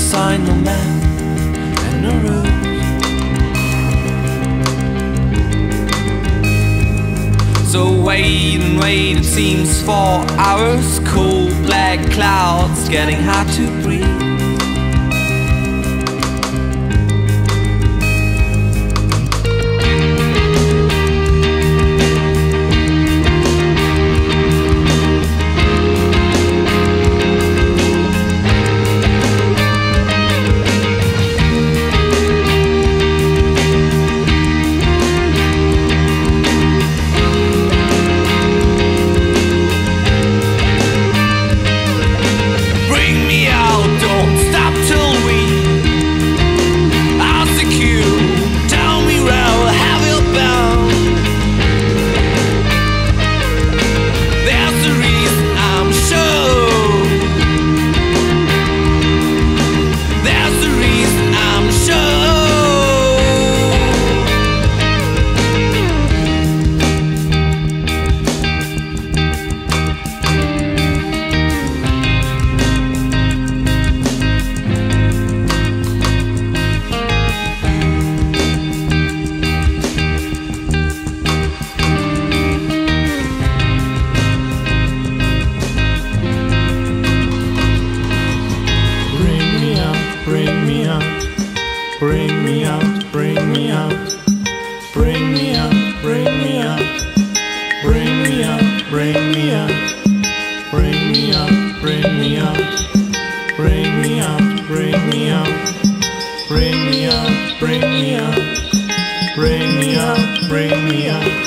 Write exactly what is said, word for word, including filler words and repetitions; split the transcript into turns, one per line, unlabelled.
sign, no map, and no route. So wait and wait, it seems four hours. Cold black clouds, getting hard to breathe.
Bring me out, bring me out, bring me out, bring me out, bring me out, bring me out, bring me out, bring me out, bring me out, bring me out, bring me out, bring me out, bring me out, bring me out.